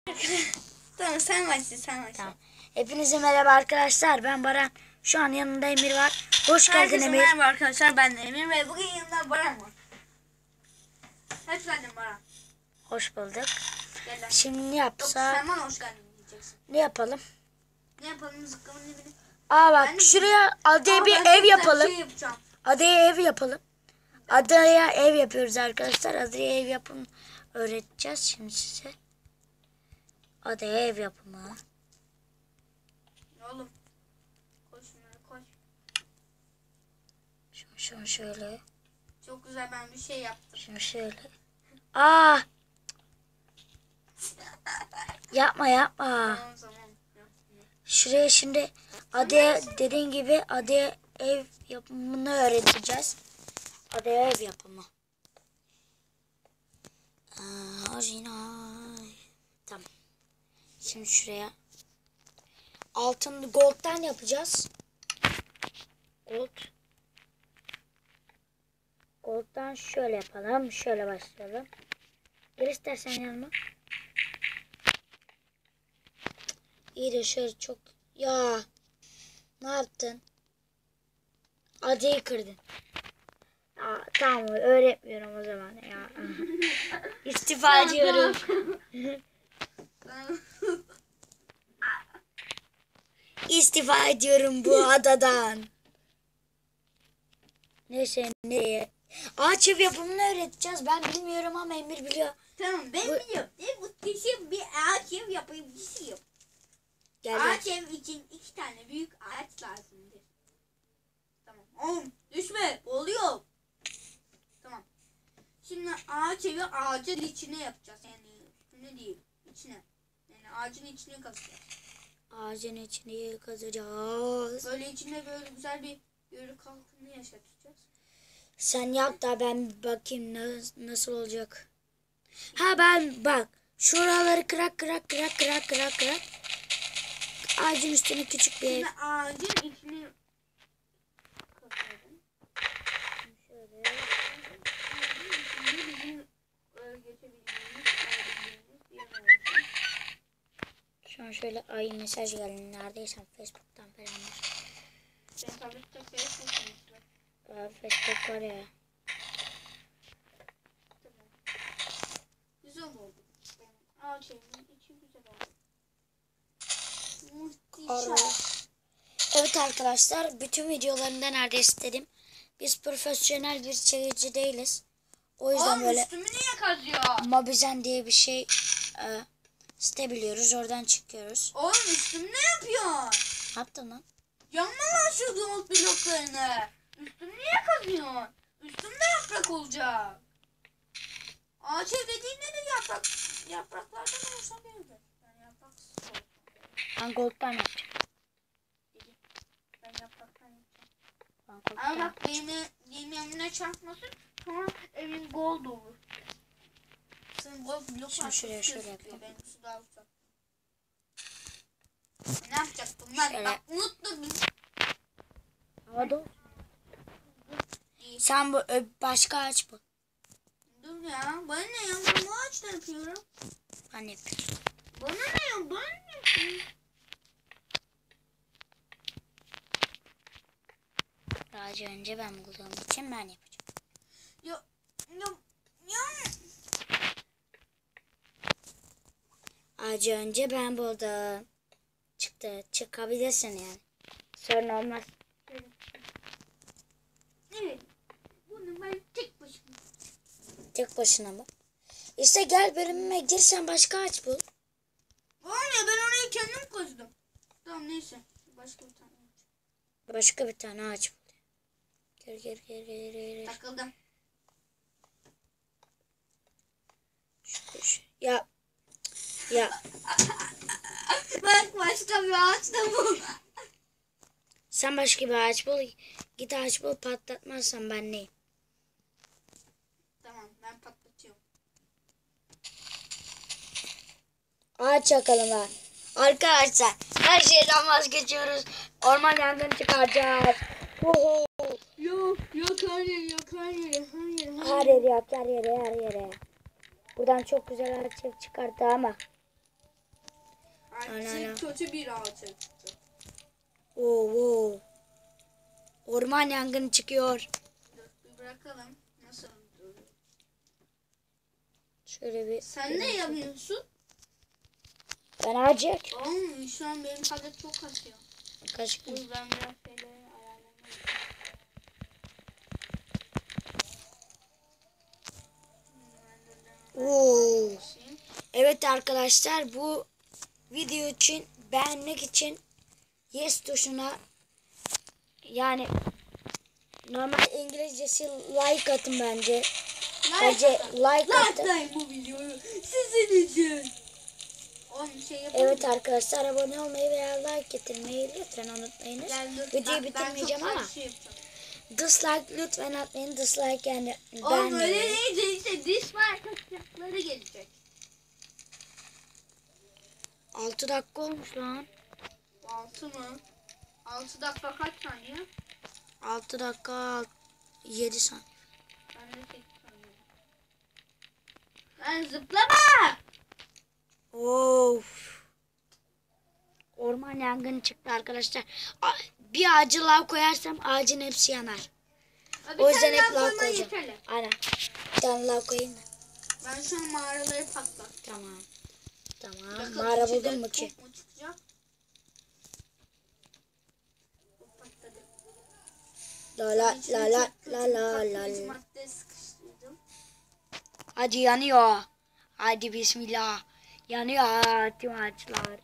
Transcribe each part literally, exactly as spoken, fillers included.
Tamam sen başla sen başla. Tamam. Hepinize merhaba arkadaşlar. Ben Baran. Şu an yanımda Emir var. Hoş geldin Herkese Emir. merhaba arkadaşlar, ben de Emir ve bugün yanımda Baran var. Hoş geldin Baran. Hoş bulduk. Gel lan. Şimdi ne Yok, yapsa? sen bana hoş geldin diyeceksin. Ne yapalım? Ne yapalım, zıkkımın ne bileyim. Aa bak Ben- şuraya adaya Aa, bir ben çok ev güzel yapalım. Şey yapacağım. Adaya ev yapalım. Adaya ev yapıyoruz arkadaşlar. Adaya ev yapımı öğreteceğiz şimdi size. Adaya ev yapımı. Oğlum. Koş şunları koş. Şunu, şunu şöyle. Çok güzel, ben bir şey yaptım. Şunu şöyle. Aa! Yapma yapma. Tamam tamam. Şuraya şimdi adaya dediğin gibi adaya ev yapımını öğreteceğiz. Adaya ev yapımı. Aa, orijinal. Tamam. Şimdi şuraya altın gold'dan yapacağız. Gold. Gold'dan şöyle yapalım. Şöyle başlayalım. Gel istersen yanıma. İyi de şöyle çok... Ya ne yaptın? Adayı kırdın. Aa, tamam öğretmiyorum o zaman ya. İstifa ediyorum. İstifa ediyorum bu adadan. Neyse nereye? Ağaç ev yapımını öğreteceğiz. Ben bilmiyorum ama Emir biliyor. Tamam ben Bu- biliyorum. Ne bu kişi bir ağaç ev yapayım bir şey yap. Gel Ağaç gel. ev için iki tane büyük ağaç lazımdır. Tamam. Oğlum düşme. Oluyor. Tamam. Şimdi ağaç evi ağacın içine yapacağız. Yani üstüne değil. İçine. Yani ağacın içine kazacağız. Ağacın içini kazacağız. Böyle içinde böyle güzel bir yörük halkını yaşatacağız. Sen yap da ben bakayım nasıl, nasıl olacak. Ha ben bak. Şuraları kırak kırak kırak kırak kırak kırak. Ağacın üstüne küçük bir ev. Şimdi ağacın içine kazıyorum. Şöyle. Şimdi bizim e, geçebildiğimiz, alabildiğimiz bir yer olsun. Şu an şöyle ay mesaj geldi. Neredeysen Facebook'tan falan var. Ben tablette Facebook konuşuyor. Aa, Facebook var ya. Tamam. Güzel oldu. Ağaç evinin içi güzel oldu. Ara. Muhteşem. Evet arkadaşlar, bütün videolarında neredeyse dedim. Biz profesyonel bir çekici değiliz. O yüzden Oğlum böyle üstümü niye kazıyor? Mobizen diye bir şey e, site biliyoruz. Oradan çıkıyoruz. Oğlum üstüm ne yapıyorsun? Ne yaptın lan? Yanma lan şu dumut bloklarını. Üstüm niye kazıyorsun? Üstümde yaprak olacak. Ağaç ev dediğin nedir yaprak? Yapraklardan olsa değildir. Yani yapraksız olsa. Ben gold'dan yapacağım. Ben yapraktan yapacağım. Ben Ama gold'dan. bak benim, benim evine çarpmasın. Sonra evin gold olur. Senin gold blok Şimdi var. şuraya şöyle gözüküyor. yapayım. Benimkisi daha uzak. Ne yapacaktım ben? Şöyle. Bak unuttum. Ama dur. Sen bu ö, başka ağaç bul. Dur ya. Bana ne ya? Ben bu ağaçta yapıyorum. Ben yapıyorum. Bana ne ya? Bana ne yapıyorum? Ağacı önce ben bulduğum için ben yapacağım. Ya, ya, ya. Ağacı önce ben buldum. Çıktı. Çıkabilirsin yani. Sorun olmaz. Evet. Bunu ben tek başıma. Tek başına mı? İşte gel bölümüme gir, sen başka ağaç bul. Var ya, ben orayı kendim kazdım. Tamam neyse. Başka bir tane. Başka bir tane ağaç bul. Gel gel gel gel gel. gel. Takıldım. Şu, şu. Ya. Ya. Bak başka bir ağaç da bu. Sen başka bir ağaç bul. Git ağaç bul, patlatmazsan ben neyim? Tamam ben patlatıyorum. Ağaç yakalım ha. Arkadaşlar her şeyden vazgeçiyoruz. Orman yangını çıkaracağız. Oho. Yok yok hayır yok hayır hayır. Her yere yak, her yere her yere. Buradan çok güzel ağaç çıkarttı ama. Aynen. Artık kötü bir ağaç çıktı. Oo, oo. Orman yangını çıkıyor. Dur bir bırakalım. Nasıl duruyor? Şöyle bir. Sen ne yapıyorsun? Ben ağacı. Oğlum şu an benim tablet çok kasıyor. Kaşık mı? Dur ben biraz şeyleri ayarlamayayım. Oo. Evet arkadaşlar, bu video için beğenmek için yes tuşuna, yani normal İngilizcesi like atın bence. Bence like atın. Like'layın bu videoyu. Sizin için. Oğlum şey yapalım. Evet arkadaşlar, abone olmayı veya like getirmeyi lütfen unutmayınız. Gel, dur. Videoyu Ben- bitirmeyeceğim ben çok ama şey yapacağım. dislike lütfen atmayın. Dislike yani Oğlum öyle beğenmeyin. değil işte diş var kaçacakları gelecek. altı dakika olmuş lan. Altı mı? Altı dakika kaç saniye? altı dakika yedi saniye. Ben de sekiz saniye. Lan zıplama! Of. Orman yangını çıktı arkadaşlar. A- Bir ağacı lav koyarsam ağacın hepsi yanar. Abi O yüzden sen hep lav lav koyman koyacağım. yeterli. Aynen. Bir tane lav koyayım mı? Ben şu an mağaraları patlat. Tamam. Tamam. Bakalım Mağara içinde buldun mu ki? top mu çıkacak? O patladı. La la İçine la la çok kötü la bir la patlayıcı la. madde sıkıştırdım. Hadi yanıyor. Hadi bismillah. Yanıyor tüm ağaçlar.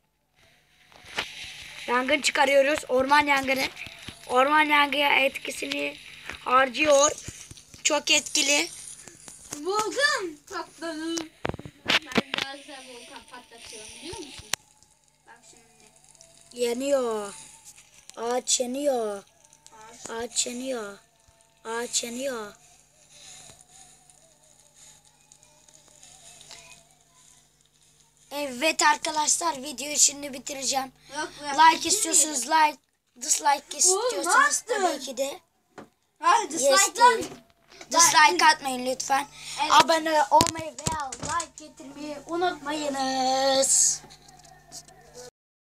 Yangın çıkarıyoruz. Orman yangını. Orman yangını etkisini harcıyor. Çok etkili. Volkan patladı. Ben daha güzel volkan patlatıyorum biliyor musun? Bak şimdi. Yanıyor. Ağaç yanıyor. Ağaç. Ağaç yanıyor. Ağaç yanıyor. Evet arkadaşlar, videoyu şimdi bitireceğim. Yok, yok, Like bitirmeyelim. istiyorsanız like, dislike istiyorsanız ne tabii ki de Hadi yes dislike lan. deyin. Dislike atmayın lütfen. Evet. Abone olmayı veya like getirmeyi unutmayınız.